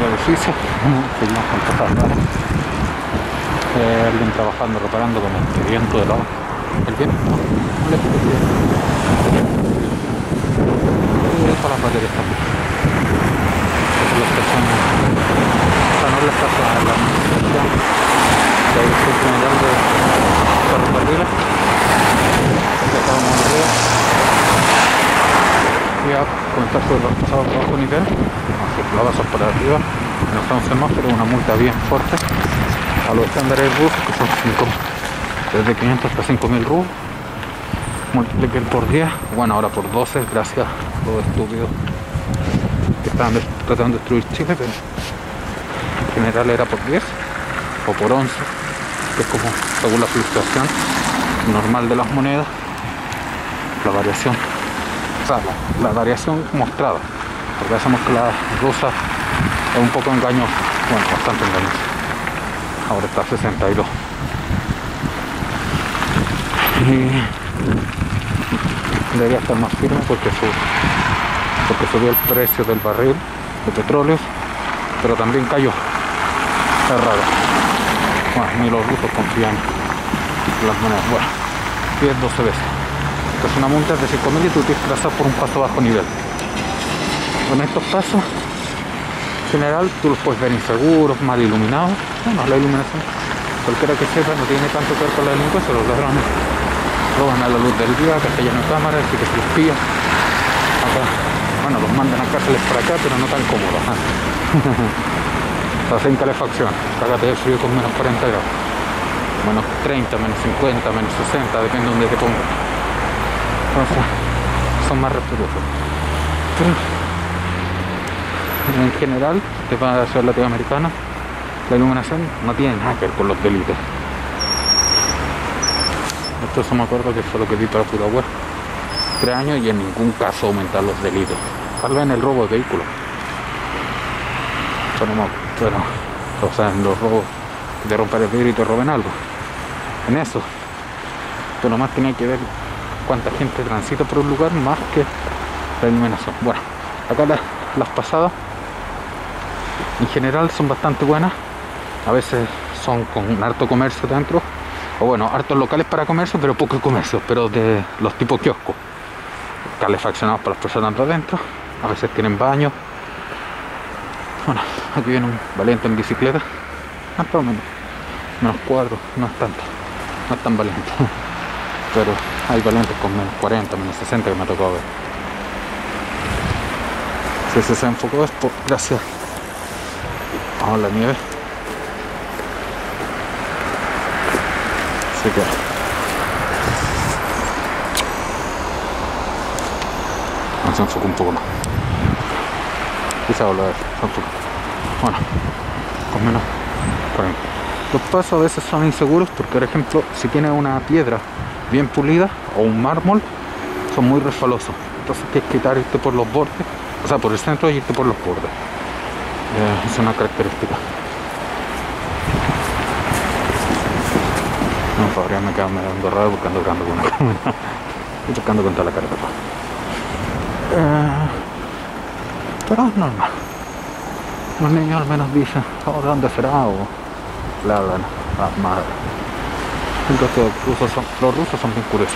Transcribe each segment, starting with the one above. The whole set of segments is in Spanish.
edificio, seguimos con cosas raras. Alguien trabajando, reparando con este viento de lado. El viento molesto el viento. Y todas las baterías también. Esa es la estación, o sea, no es la estación, es la administración de la Dirección General de Ferrocarriles. Ya estábamos arriba. Voy a comentar sobre los pasados por bajo nivel. Los vasos por arriba, no son semáforos, una multa bien fuerte a los estándares RUF, que son 5, desde 500 hasta 5.000 RUF. Multipliquen por 10, bueno, ahora por 12, gracias a los estúpidos que estaban tratando de destruir Chile, pero en general era por 10 o por 11, que es como según la fluctuación normal de las monedas, la variación, o sea, la variación mostrada. Porque hacemos que la rusa es un poco engañosa, bueno, bastante engañosa. Ahora está a 62. Y debería estar más firme porque subió el precio del barril de petróleo, pero también cayó. Es raro. Bueno, ni los rusos confían en las monedas. Bueno, 10-12 veces. Entonces una multa de 5.000 y tú tienes que pasar por un paso bajo nivel. Con estos pasos, en general, tú los puedes ver inseguros, mal iluminados. Bueno, la iluminación, cualquiera que sepa, no tiene tanto que ver con la delincuencia. Los ladrones roban a la luz del día, que se llena de cámaras, así que se los pilla. Acá, bueno, los mandan a cárceles para acá, pero no tan cómodos. O sea, sin calefacción, cágate de frío con menos 40 grados. Menos 30, menos 50, menos 60, depende de donde te pongas. Entonces, son más respetuosos. Pero, en general, te va a la ciudad latinoamericana, la iluminación no tiene nada que ver con los delitos. Esto eso me acuerdo que fue lo que di para pura web 3 años y en ningún caso aumentar los delitos. Tal vez en el robo de vehículos. Pero, o sea, en los robos que te rompen el vidrio y te roben algo. En eso. Pero más tenía que ver cuánta gente transita por un lugar más que la iluminación. Bueno, acá las pasadas en general son bastante buenas. A veces son con harto comercio dentro, o bueno, hartos locales para comercio, pero poco comercio, pero de los tipos kioscos, calefaccionados para las personas de adentro. A veces tienen baños. Bueno, aquí viene un valiente en bicicleta, más o menos -4, no es tanto, no es tan valiente, pero hay valientes con -40, -60 que me ha tocado ver. Si se enfocó es por gracias a la nieve. Así que no se enfocó un poco más. Quizá volver a se enfocó. Bueno, con menos 40. Los pasos a veces son inseguros porque, por ejemplo, si tienes una piedra bien pulida o un mármol, son muy resbalosos. Entonces tienes que irte por los bordes, o sea, por el centro y irte por los bordes. Es una característica. No, Fabrián me queda medio raro porque ando tocando con una cámara. Estoy tocando con toda la cara de pero es normal. Los niños al menos dicen, oh, ¿de dónde será? O le hablan a las madres. Los rusos son bien curiosos.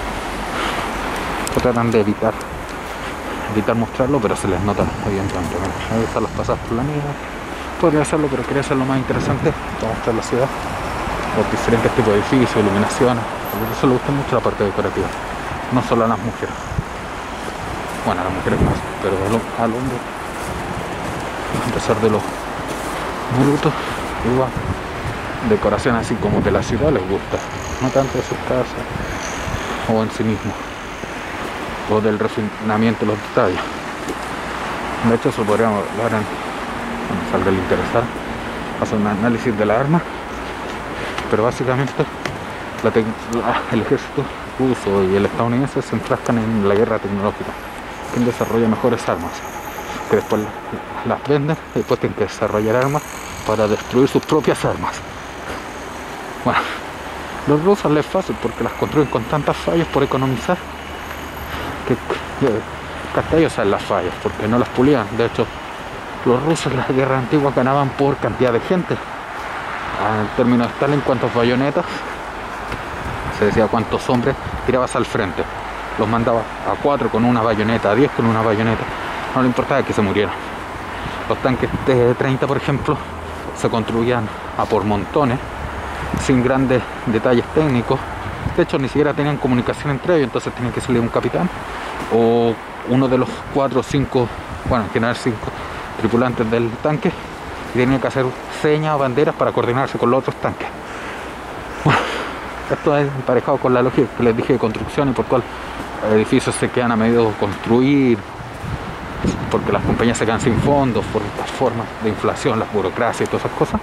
Que tratan de evitar mostrarlo, pero se les nota evidentemente. Ahí están las pasadas por la nieve. Podría hacerlo, pero quería hacerlo más interesante para mostrar la ciudad, los diferentes tipos de edificios, iluminaciones. Por eso le gusta mucho la parte decorativa, no solo a las mujeres. Bueno, a las mujeres más, pero al hombre, a pesar de los brutos, igual, decoración así como de la ciudad les gusta, no tanto de sus casas o en sí mismo, o del refinamiento de los detalles. De hecho, eso podríamos hablar cuando salga el interesado, hacer un análisis de la arma, pero básicamente el ejército ruso y el estadounidense se enfrascan en la guerra tecnológica. Quien desarrolla mejores armas, que después las venden y después tienen que desarrollar armas para destruir sus propias armas. Bueno, los rusos les es fácil porque las construyen con tantas fallas por economizar que hasta ellos saben las fallas porque no las pulían. De hecho, los rusos en la guerra antigua ganaban por cantidad de gente. En términos de Stalin, cuántas bayonetas, se decía cuántos hombres tirabas al frente. Los mandaba a 4 con una bayoneta, a 10 con una bayoneta. No le importaba que se murieran. Los tanques T-30, por ejemplo, se construían a por montones, sin grandes detalles técnicos. De hecho, ni siquiera tenían comunicación entre ellos, entonces tenía que salir un capitán o uno de los 4 o 5, bueno, en general 5 tripulantes del tanque, y tenía que hacer señas o banderas para coordinarse con los otros tanques. Bueno, esto es emparejado con la lógica que les dije de construcción y por cual edificios se quedan a medio construir, porque las compañías se quedan sin fondos por estas formas de inflación, las burocracias y todas esas cosas.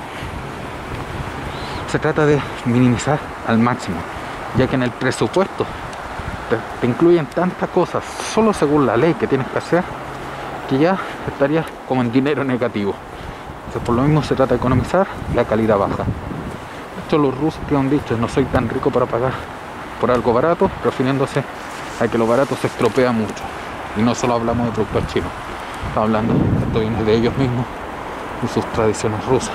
Se trata de minimizar al máximo, ya que en el presupuesto te incluyen tantas cosas solo según la ley que tienes que hacer, que ya estarías como en dinero negativo. Entonces, por lo mismo se trata de economizar, la calidad baja. De hecho, los rusos que han dicho: no soy tan rico para pagar por algo barato, refiriéndose a que lo barato se estropea mucho. Y no solo hablamos de productos chinos, estamos hablando, esto viene de ellos mismos y sus tradiciones rusas.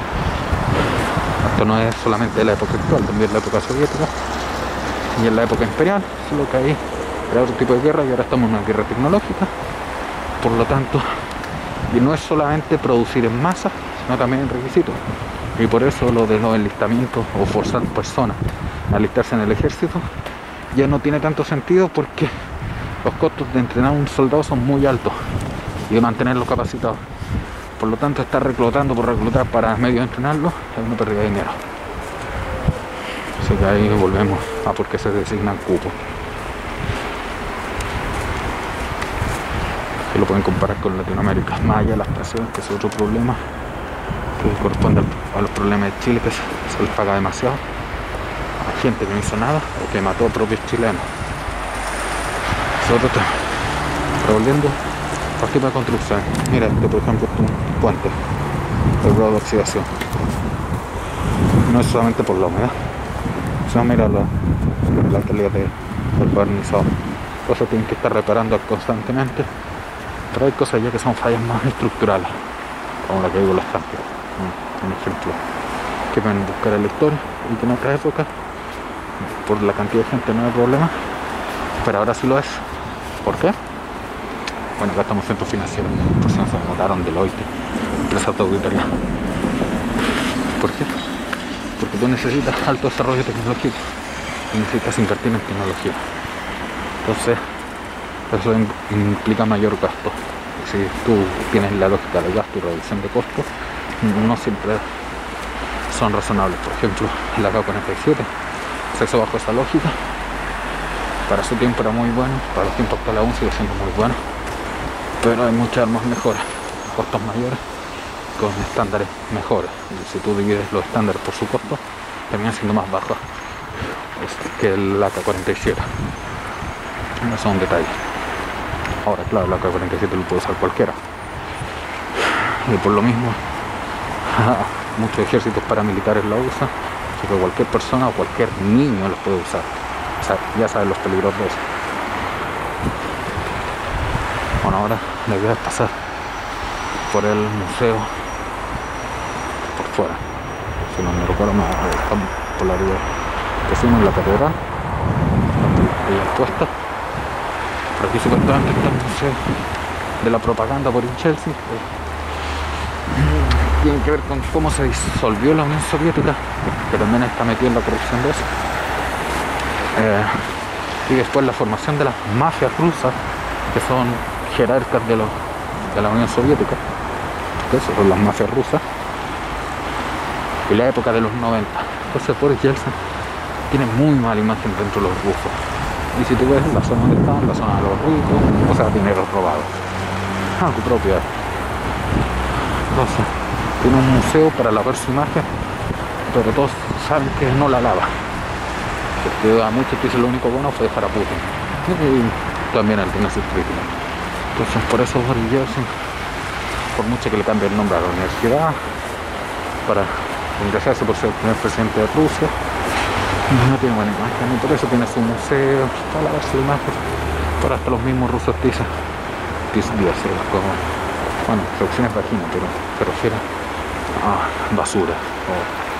Esto no es solamente de la época actual, también de la época soviética y en la época imperial, solo que ahí era otro tipo de guerra y ahora estamos en una guerra tecnológica. Por lo tanto, y no es solamente producir en masa, sino también en requisitos. Y por eso lo de los enlistamientos o forzar personas a alistarse en el ejército ya no tiene tanto sentido, porque los costos de entrenar a un soldado son muy altos y de mantenerlo capacitado. Por lo tanto, estar reclutando por reclutar para medio de entrenarlo es una pérdida de dinero. Así que ahí volvemos a por qué se designan cupos. Que lo pueden comparar con Latinoamérica, más allá de las presiones, que es otro problema que corresponde a los problemas de Chile, que se les paga demasiado a gente que no hizo nada o que mató a propios chilenos. Es otro tema. Pero volviendo al tipo de construcción, mira, este por ejemplo es un puente de grado de oxidación. No es solamente por la humedad, sino mira la calidad del barnizado. Cosas tienen que estar reparando constantemente, pero hay cosas ya que son fallas más estructurales, como la que digo, los tanques. Un ejemplo que pueden buscar el lector y que en otra época por la cantidad de gente no hay problema, pero ahora sí lo es. ¿Por qué? Bueno, acá estamos en centro financiero, por si no se notaron, Deloitte, empresas de auditoría. ¿Por qué? Porque tú necesitas alto desarrollo tecnológico y necesitas invertir en tecnología. Entonces, eso implica mayor gasto. Si tú tienes la lógica de gasto y reducción de costos, no siempre son razonables. Por ejemplo, el AK-47 se hizo bajo esa lógica. Para su tiempo era muy bueno, para los tiempos actuales aún sigue siendo muy bueno, pero hay muchas armas mejores, costos mayores, con estándares mejores. Y si tú divides los estándares por su costo, terminan siendo más bajos que el AK-47. Eso es un detalle. Ahora, claro, el AK-47 lo puede usar cualquiera. Y por lo mismo, muchos ejércitos paramilitares lo usan, así que cualquier persona o cualquier niño los puede usar. O sea, ya saben los peligros de eso. Bueno, ahora la idea es pasar por el museo por fuera. Si no me recuerdo, estamos por la vía que fuimos en la catedral, ahí puesta. Por aquí supuestamente está el museo de la propaganda por Chelsea. Tiene que ver con cómo se disolvió la Unión Soviética, que también está metido en la corrupción de eso. Y después la formación de las mafias rusas, que son jerarcas de la Unión Soviética, que eso son las mafias rusas, y la época de los 90. Entonces Boris Yeltsin tiene muy mala imagen dentro de los rusos. Y si tú ves la zona donde están, la zona de los ricos, o sea, dinero robado, algo propio. Entonces tiene un museo para lavar su imagen, pero todos saben que no la lava, porque a muchos dicen lo único bueno fue dejar a Putin, y también él tiene sus críticas. Entonces por eso Boris Yeltsin, por mucho que le cambie el nombre a la universidad para ingresarse por ser el primer presidente de Rusia, no tiene buena imagen, y por eso tiene su museo para lavar su imagen. Pero hasta los mismos rusos dicen como Bueno, traducción es vagina, pero se refiere a basura o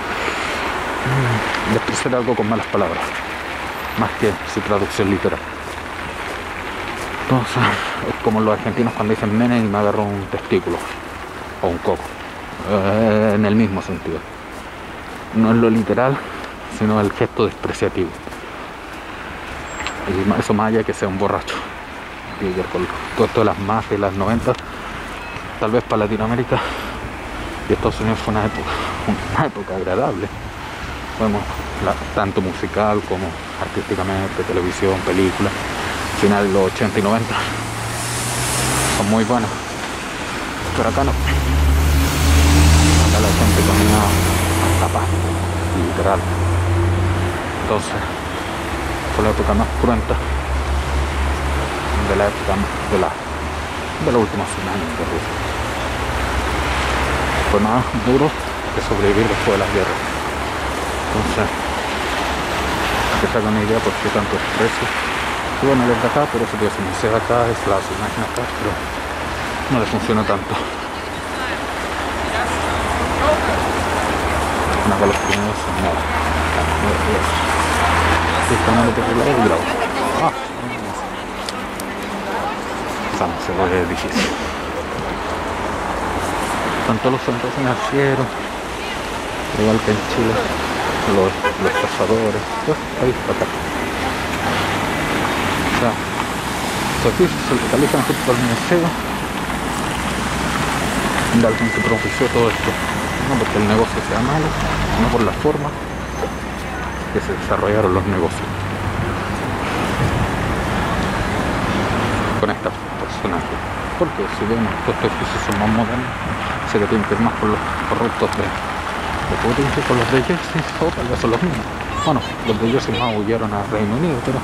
despreciar algo con malas palabras, más que su traducción literal. Entonces, es como los argentinos cuando dicen nene y me agarró un testículo o un coco, en el mismo sentido. No es lo literal, sino el gesto despreciativo. Y eso más allá que sea un borracho. Y con todo esto de las mafias de las 90, tal vez para Latinoamérica y Estados Unidos fue una época agradable. Vemos tanto musical como artísticamente, televisión, películas. Final de los 80 y 90 son muy buenos, pero acá no. Acá la gente comía capaz, literal. Entonces fue la época más cruenta de la época de los últimos 100 años de Rusia. Fue más duro que sobrevivir después de las guerras. Entonces, que se hagan una idea por qué tanto desprecio. Y bueno, el de acá, pero eso que se museo acá, es la imagen acá, pero no le funciona tanto. Acá los primeros son nada. Están de por lado y grado. Se ve difícil. Tanto los centros financieros, igual que en Chile, los cazadores, pues ahí está acá. O sea, los edificios se localizan junto al museo de alguien que propició todo esto, no porque el negocio sea malo, sino por la forma que se desarrollaron los negocios con estas personajes. Porque si vemos estos edificios son más modernos, sé que tienen que ir más con los corruptos de Putin que con los de Jersey, o tal vez son los mismos. Bueno, los de Jersey más huyeron a Reino Unido, pero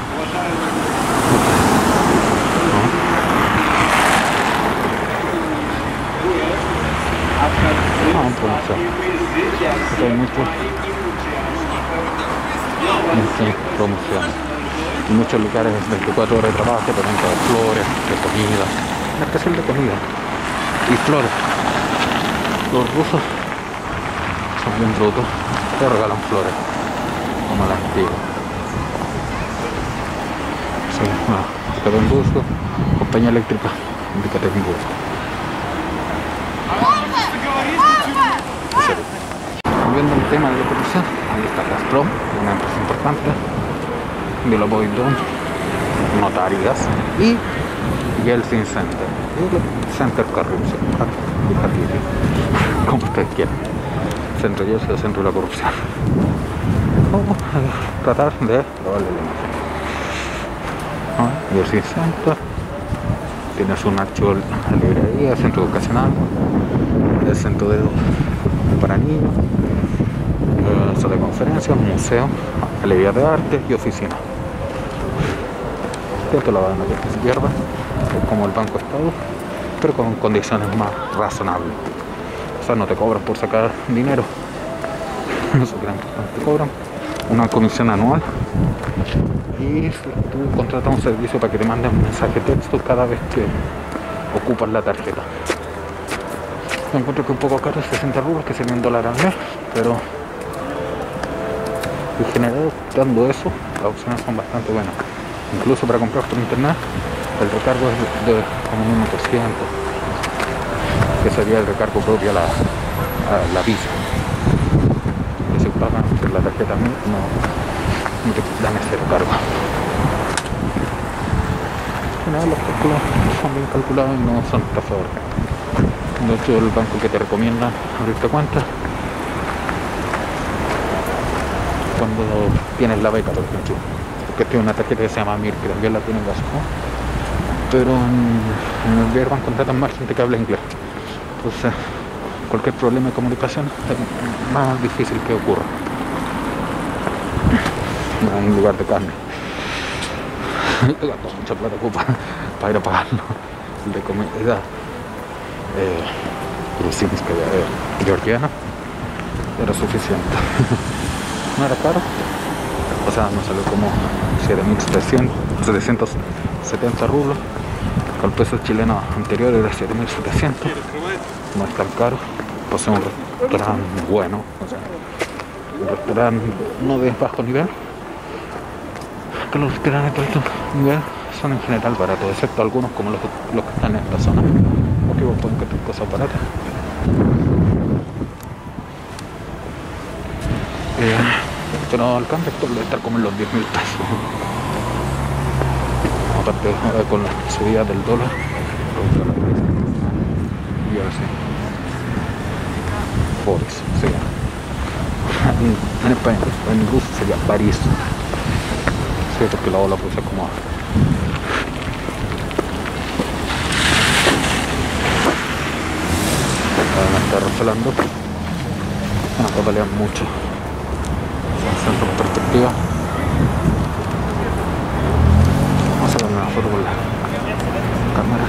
hay mucha promoción. En muchos lugares 24 horas de trabajo, pero venta de flores, de comida, en especial de comida y flores. Los rusos son bien brutos, te regalan flores, como las antiguas. Sí, Ekaterimburgo, compañía eléctrica de Ekaterimburgo. Volviendo al tema de la corrupción, ahí está Gazprom, una empresa importante, Bilovoidon, Notarias y Yeltsin Center, Center Corruption, como ustedes quieran, centro Yeltsin o centro de la corrupción. Vamos a tratar de probarle la imagen. Yeltsin Center tiene su archivo de librería, centro educacional, el centro para niños, sala de conferencias, museo, galería de arte y oficina. Esto lo van a ver que se pierda, es como el Banco Estado, pero con condiciones más razonables. O sea, no te cobran por sacar dinero, te cobran una comisión anual y tú contratas un servicio para que te manden un mensaje de texto cada vez que ocupas la tarjeta. Me encuentro que un poco caro, 60 rublos, que serían $1 al mes, pero en general, dando eso, las opciones son bastante buenas. Incluso para comprar por internet, el recargo es de como un 1%, que sería el recargo propio a la Visa. Que si pagan por la tarjeta no te dan ese recargo. En general, los cálculos son bien calculados y no son estafadores. De hecho, el banco que te recomienda abrirte cuenta cuando tienes la beca, por ejemplo, porque tiene una tarjeta que se llama MIR, que también la tiene Gazprom, pero en el Sberbank contratan más gente que habla inglés. Entonces, cualquier problema de comunicación es más difícil que ocurra. No hay un lugar de carne. Gasto mucha plata para ir a pagarlo. El de comida Gruzinska georgiana era suficiente. No era caro, o sea, me salió como 7.770 rublos, el peso chileno anterior era 7.700, no es tan caro. Posee un restaurante bueno, o sea, un restaurante no de bajo nivel, que los restaurantes de alto nivel son en general baratos, excepto algunos como los que están en esta zona, porque vos pueden encontrar cosas baratas. Pero el cambio actual debe estar como en los 10.000 pesos. Aparte ahora con la subida del dólar, y así. Forex sería. En España, en ruso sería París. Sí, porque la ola puse como me está recelando. Bueno, acá pelean mucho. Centro en perspectiva. Vamos a sacar una foto con la cámara.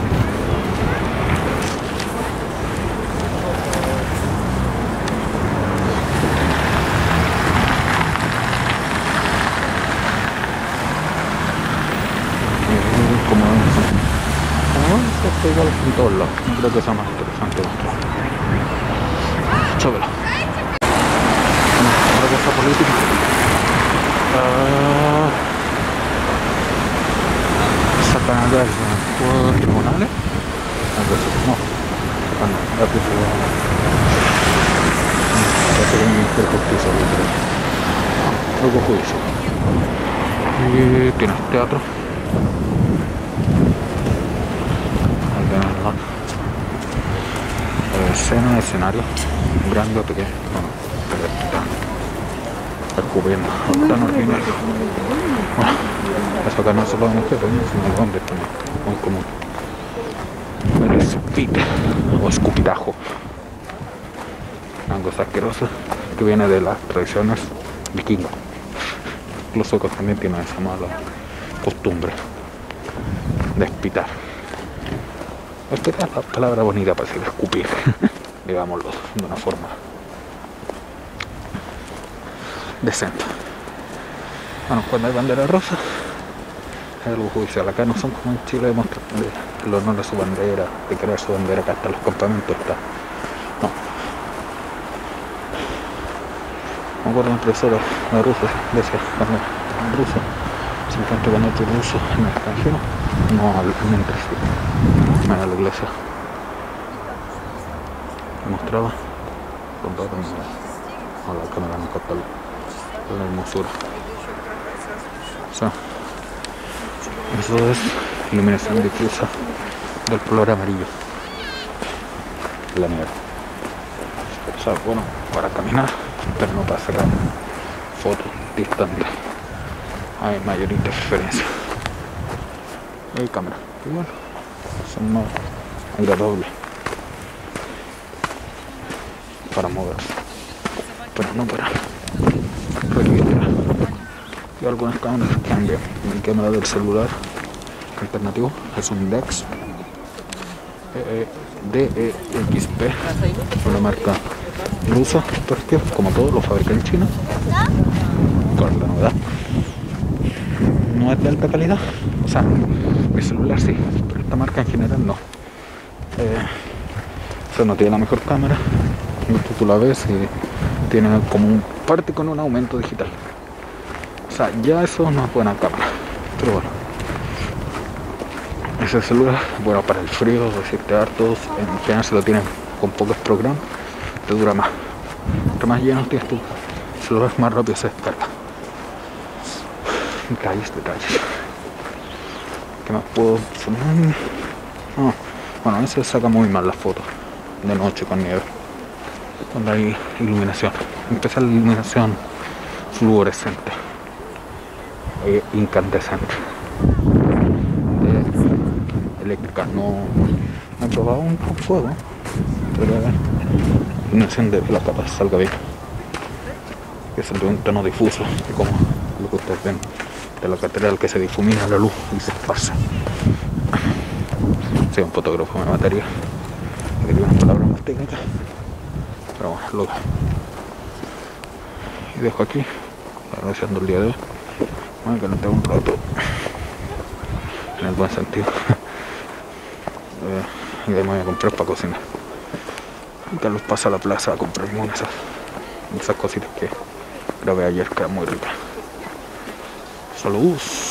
Como esto igual en todos lados. No creo que sea más interesante mostrar. Chóvelo. Otra cosa política. Sacan a ver por tribunales. No. Bueno, la prisión. Parece que hay un ministerio de justicia. Luego juicio. Y tienes teatro. Ahí tenés la escena, escenario. Grande o pequeño. Bueno, escupiendo, tan ordinario. Bueno, eso acá no solo en este país, sino en Londres también, muy común. El spit o escupitajo, una cosa asquerosa que viene de las tradiciones vikingas. Los suecos también tienen esa mala costumbre de espitar. Espitar es la palabra bonita para decir escupir, digámoslo de una forma decente. Bueno, cuando hay bandera rosa hay algo judicial. Acá no son como en Chile de el honor de su bandera, de querer su bandera, acá hasta los campamentos está. No. Me acuerdo de un profesor de ruso, decía, cuando un ruso se encuentra con otro ruso en el extranjero, no hablan entre sí. Me da la iglesia. Me mostraba con todo la cámara no capta la hermosura. O sea, eso es iluminación difusa del color amarillo, la nieve. O sea, bueno, para caminar, pero no para sacar fotos distantes. Hay mayor interferencia. Hay cámara, igual, son más agradables para moverse, pero no para registrar. Y algunas cámaras cambian. Mi cámara del celular alternativo es un DEX DEXP, una marca rusa, porque como todos lo fabrican en China. Con la novedad, no es de alta calidad. O sea, mi celular sí, pero esta marca en general no. O sea, no tiene la mejor cámara. Tú la ves y tiene como un parte con un aumento digital. O sea, ya eso no es buena cámara. Pero bueno, ese celular, bueno, para el frío, resiste hartos. En general se lo tienen con pocos programas, te dura más. Entre más lleno tienes tu celular, más rápido se descarga. Detalles. ¿Qué más puedo poner? Oh, bueno, ese saca muy mal las fotos de noche con nieve, cuando hay iluminación. Empieza la iluminación fluorescente e incandescente de eléctrica. No he probado un fuego, pero la iluminación de la capa salga bien, que es el de un tono difuso, como lo que ustedes ven de la catedral, que se difumina la luz y se esparce. Si un fotógrafo me mataría, que tiene unas palabras más técnicas, pero bueno, lo y dejo aquí agradeciendo el día de hoy. Bueno, que no tengo un rato en el buen sentido y de ahí me voy a comprar para cocinar. Y Carlos pasa a la plaza a comprarme esas cositas que grabé ayer, que eran muy ricas. Salud.